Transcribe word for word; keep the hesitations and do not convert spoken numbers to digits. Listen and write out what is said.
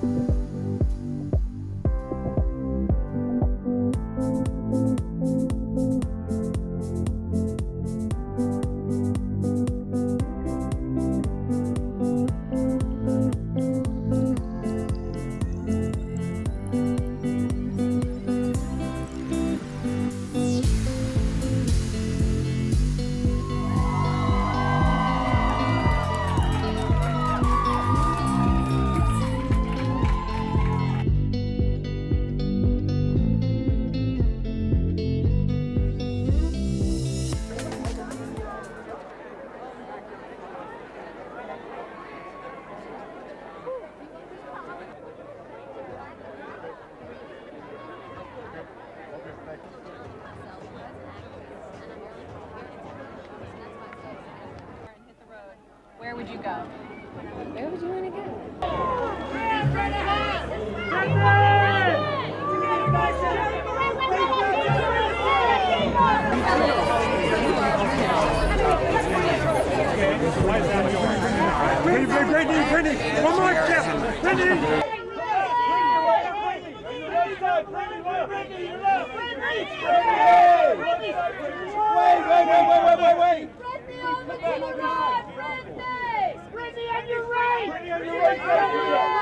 Where would you go? Where would you want to go? Britney, Britney, one more step, Britney! Wait, wait, wait, wait, wait, wait, wait! Britney on the team! Britney! Britney on your right! Britney on your right!